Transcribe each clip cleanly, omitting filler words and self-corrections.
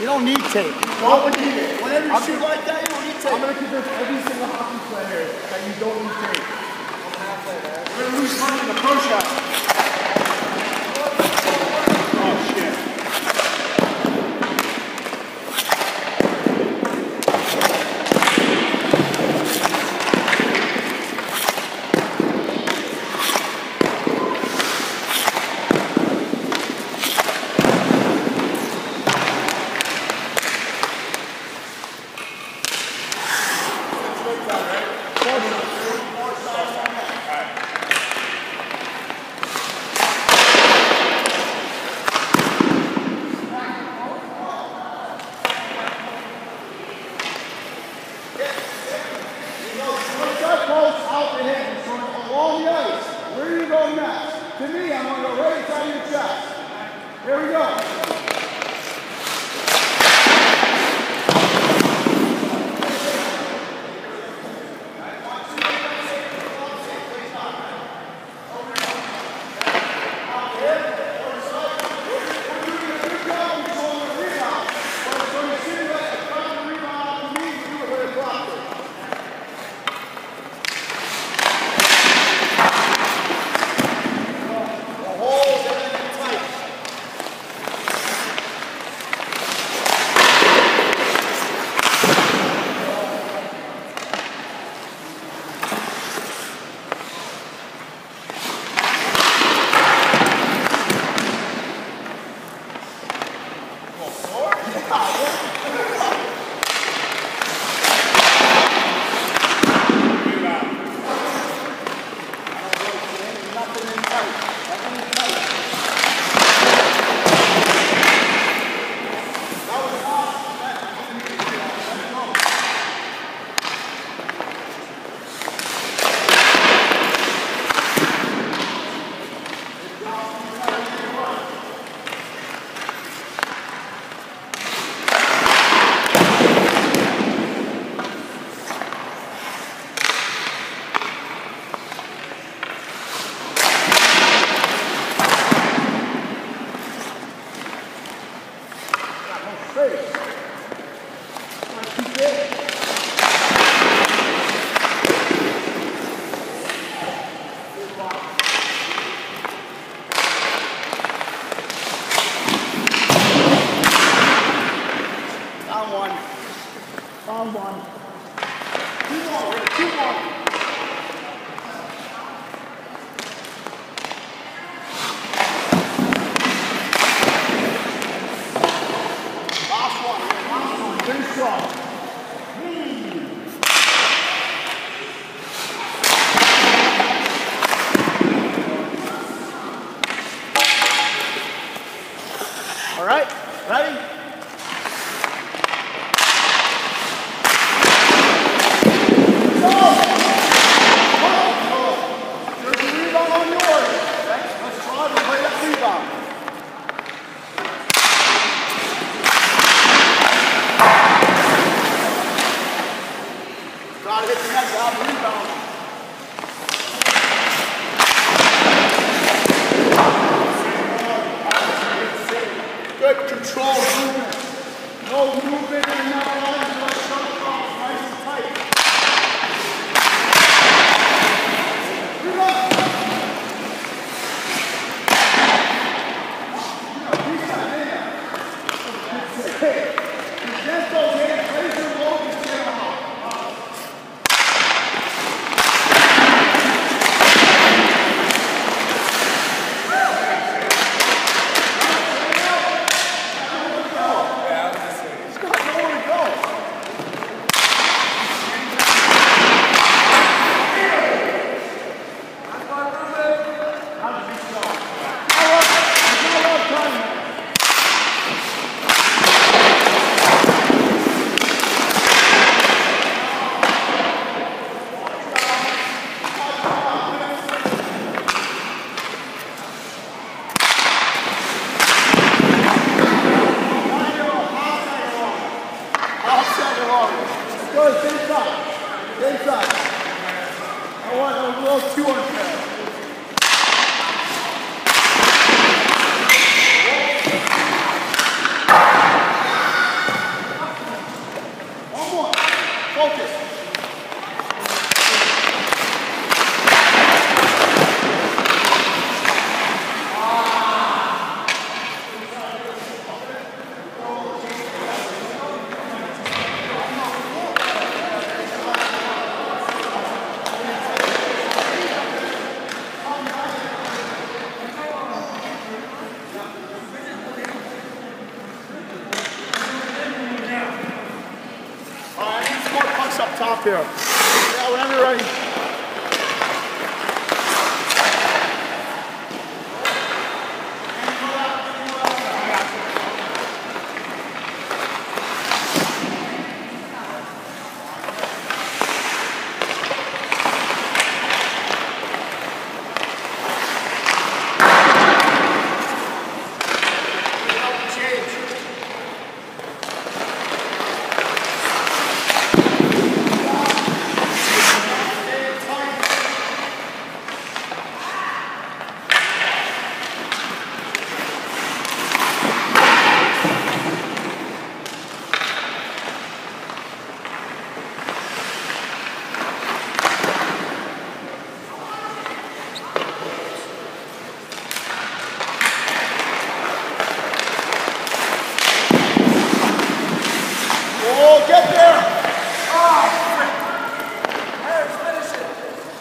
don't need tape. Don't need it. Whenever you shoot like that, you don't need tape. I'm going to convince every single hockey player that you don't need tape. We're going to lose money in the pro shop. Oh, shit. To me, I'm going to go right inside your chest. Here we go. On one. Two more. Last one. Finish strong. All right, ready? Good control movement. No movement in that line. Let's shut off nice and tight. Present those hands. Raise your low and stand out. Good, same side. Same side. I want a little too unfair. stop here. Yeah, whenever you're ready. Oh, get there! Harris, finish it.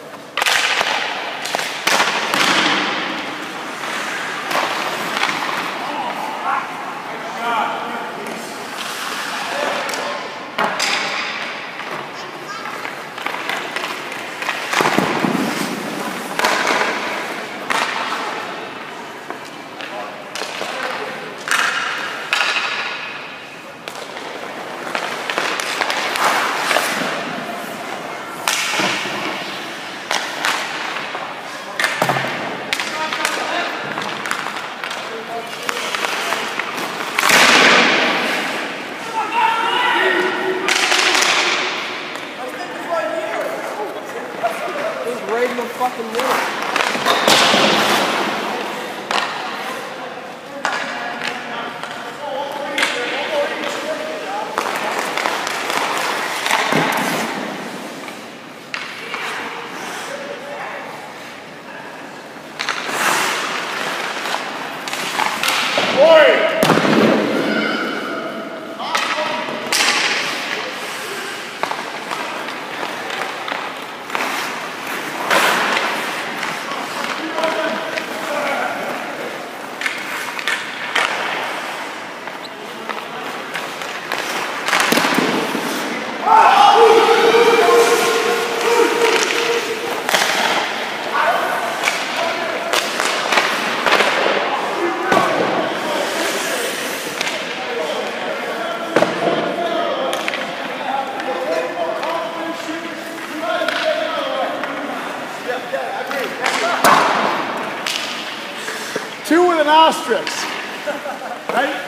Right in the fucking middle. Boy! Two with an asterisk, right?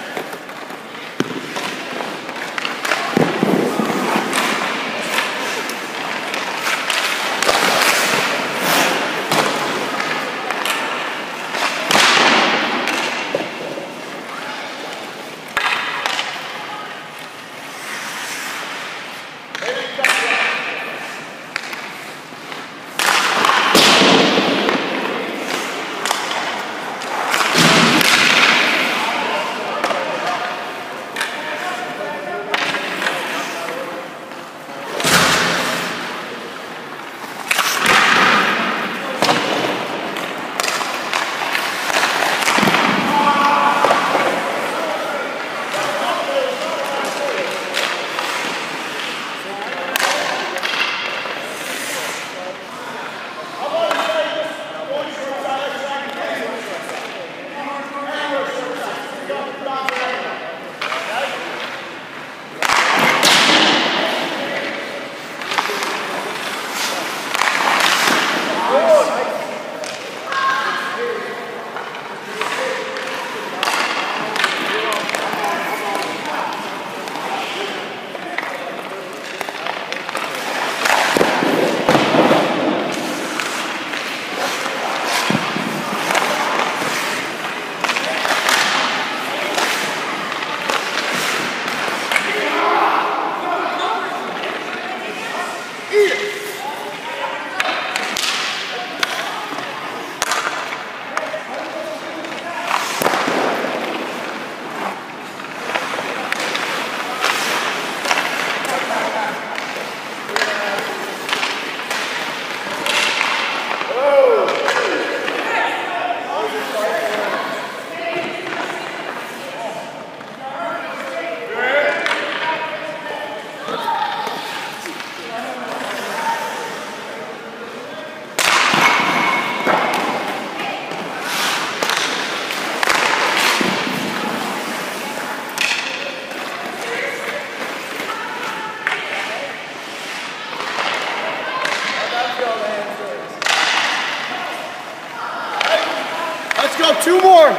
go. 2 more.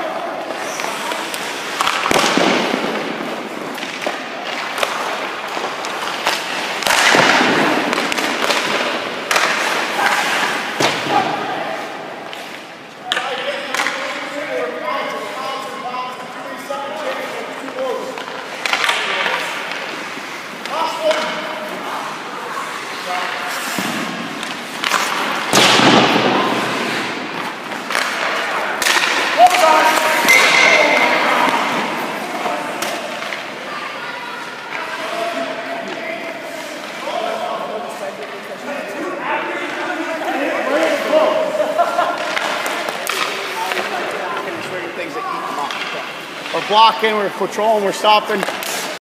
We're blocking, we're patrolling, we're stopping.